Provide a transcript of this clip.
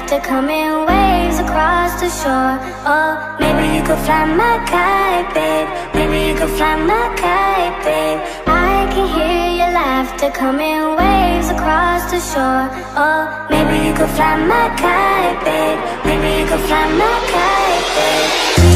laughter coming waves across the shore. Oh, maybe you could fly my kite, babe. Maybe you could fly my kite, babe. I can hear your laughter coming waves across the shore. Oh, maybe you could fly my kite, babe. Maybe you could fly my kite, babe.